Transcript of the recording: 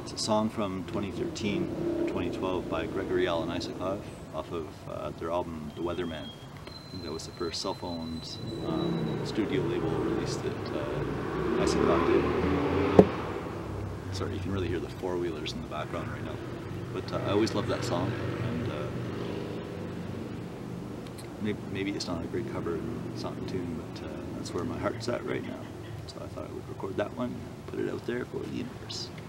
It's a song from 2013 or 2012 by Gregory Alan Isakov off of their album The Weatherman. I think that was the first self-owned studio label release that Isakov did. Sorry, you can really hear the four-wheelers in the background right now. But I always loved that song, and maybe it's not a great cover and it's not in tune, but that's where my heart's at right now. So I thought I would record that one and put it out there for the universe.